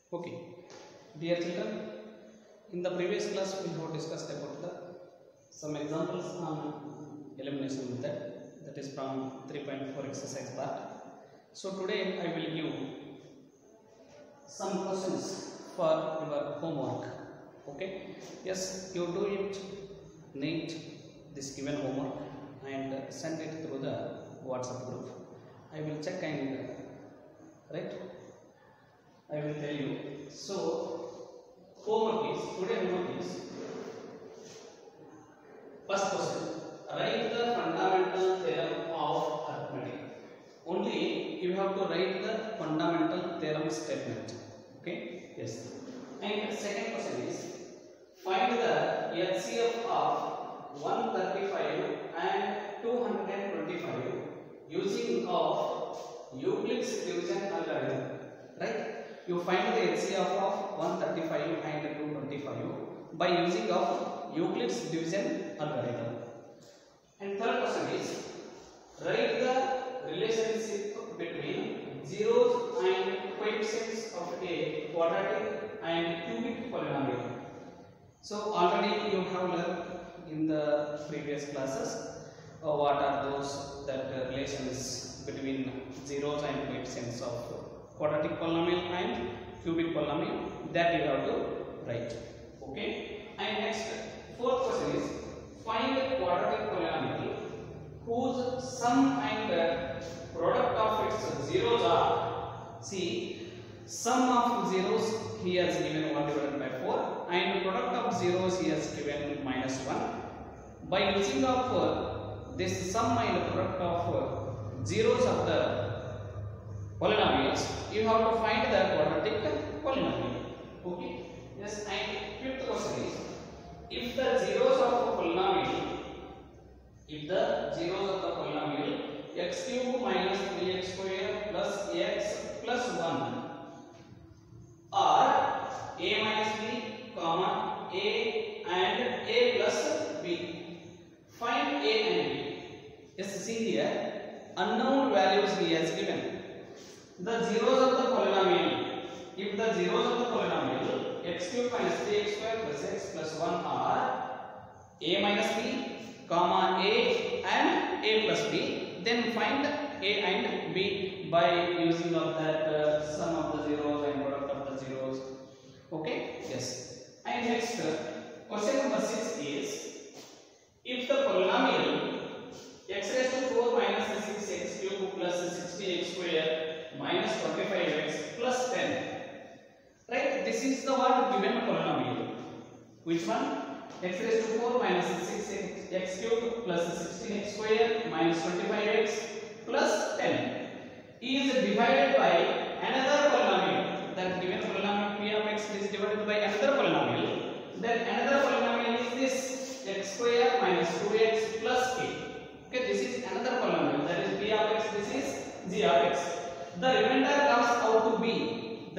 Okay, dear children, in the previous class we have discussed about some examples on elimination method, that is from 3.4 exercise part. So today I will give some questions for your homework. Okay, yes, you do it neat this given homework and send it through the WhatsApp group. I will check and right, I will tell you. So homework is, today homework is, first question, write the fundamental theorem of arithmetic. Only you have to write the fundamental theorem statement. Okay, yes. And second question is, find the HCF of 135 and 225 using of Euclid's division algorithm. Right? You find the HCF of 135 and 225 by using of Euclid's division algorithm. And third question is, write the relationship between zeros and coefficients of a quadratic and cubic polynomial. So already you have learned in the previous classes what are those relations between zeros and coefficients of quadratic polynomial and cubic polynomial, that you have to write. Okay. And next, fourth question is, find a quadratic polynomial whose sum and product of its zeros are, see, sum of zeros he has given 1 divided by 4 and product of zeros he has given -1. By using of this sum and product of zeros of the polynomials, you have to find the quadratic polynomial. Okay. Yes. And fifth question is, if the zeros of the polynomial, x cube minus 3x square plus x plus 1 are a minus b, comma a and a plus b. Find a and b. Yes, see here, unknown values he has given. The zeros of the polynomial, if the zeros of the polynomial x cube minus 3x square plus x plus 1 are a minus b, comma a and a plus b, then find a and b by using of that sum of the zeros and product of the zeros. Okay, yes. And next, question number 6 is, if the polynomial x raised to 4 minus 6x cube plus 16x square minus 25x plus 10, right? This is the what given polynomial. Which one? X raised to 4 minus 6x cube plus 16x square minus 25x plus 10 is divided by another polynomial. That given polynomial p of x is divided by another polynomial. Then another polynomial is this x square minus 2x plus k. Okay, this is another polynomial, that is p of x, this is g of x. The remainder comes out to be,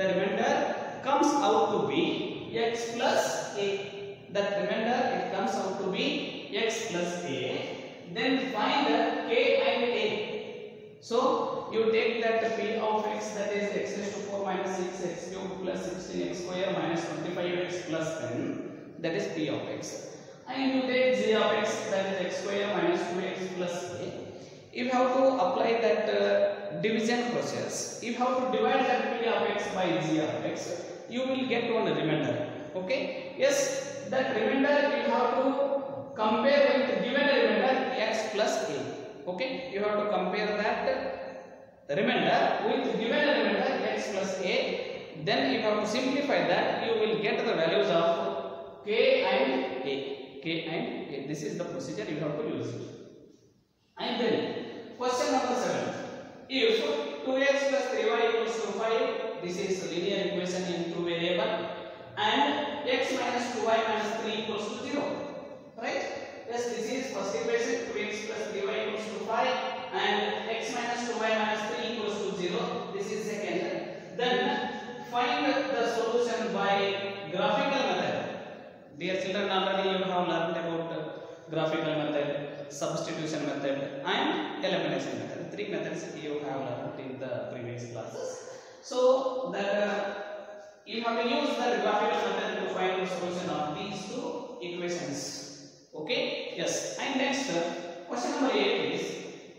x plus a. That remainder, it comes out to be x plus a. Then find k and a. So you take that p of x, that is x raised to 4 minus 6x cube plus 16x square minus 25x plus 10, that is p of x. And you take g of x, that is x square minus 2x plus a. If you have to apply that division process, if you have to divide that p of x by g of x, you will get one remainder. Okay, yes, that remainder you have to compare with given remainder x plus a. Okay, you have to compare that remainder with given remainder x plus a. Then you have to simplify that, you will get the values of k and a. This is the procedure you have to use it. And then question number 7. If 2x plus 3y equals to 5, this is linear equation in two variable, and x minus 2y minus 3 equals to 0. Right? Yes, this is first equation, 2x plus 3y equals to 5 and x minus 2y minus 3 equals to 0. This is second. Then find the solution by graphical method. Dear children, already you have learned about graphical method, substitution method and elimination method. 3 methods you have learned in the previous classes. So that you have to use the graphical method to find the solution of these two equations. Okay, yes. And next, question number 8 is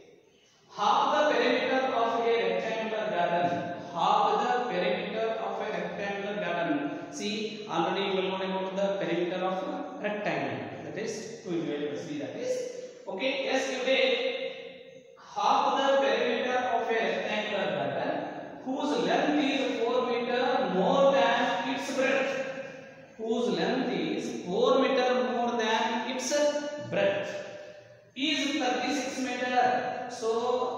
half the perimeter of a rectangular garden. Half the perimeter of a rectangular garden. See, already you will know about the perimeter of a rectangle. That is 2 divided by 3. That is okay. Yes, you take half the perimeter of a rectangular garden whose length is 4 meter more than its breadth. Whose length is 4 meter more than its breadth. Is 36 meter. So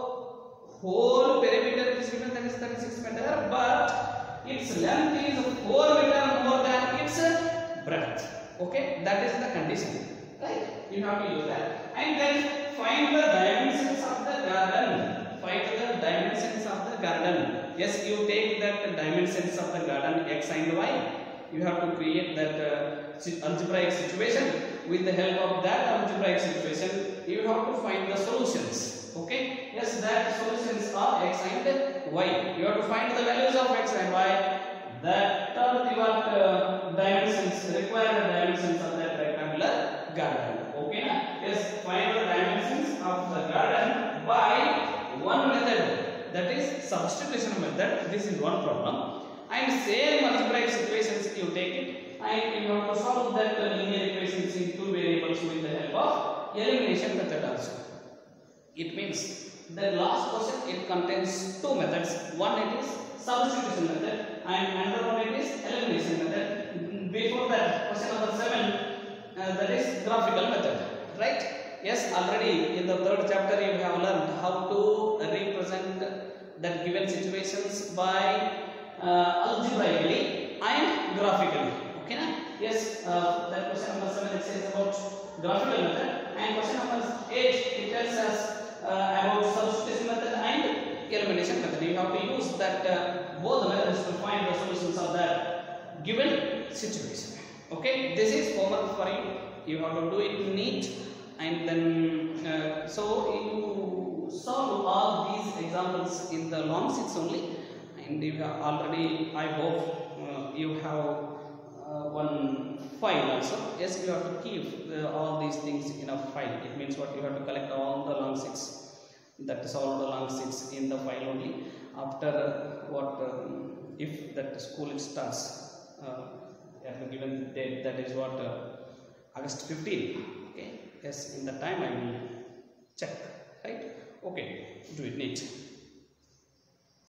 whole perimeter is given, that is 36 meter, but its length is 4 meter more than its breadth. Okay, that is the condition, right? You have to use that. And then find the dimensions of the garden. Find the dimensions of the garden. Yes, you take that dimensions of the garden x and y. You have to create that algebraic situation. With the help of that algebraic situation, you have to find the solutions. Okay, yes, that solutions are x and y. You have to find the values of x and y. That are the dimensions, required dimensions of that rectangular garden. Okay, yes, find the dimensions of the garden by one method, that is substitution method. This is one problem. And same algebraic situations you take it and you have to solve that linear equations in two variables with the help of elimination method also. It means the last question, it contains two methods. One, it is substitution method, and another one, it is elimination method. Before that, question number 7, that is graphical method, right? Yes, already in the third chapter you have learned how to represent that given situations by algebraically and graphically. Okay, na? Yes, that question number 7 it says about graphical method, and question number 8 it tells us about substitution method and elimination method. You have to use that both methods to find the solutions of that given situation. Okay, this is homework for you. You have to do it neat, and then so you solve all these examples in the long sheets only. And you have already, I hope you have one file also. Yes, you have to keep all these things in a file. It means what, you have to collect all the long sheets, that is all the long sheets in the file only. After what, if that school starts at the given date, that is what, August 15. Okay, yes, in the time I will check, right? Okay, do it neat.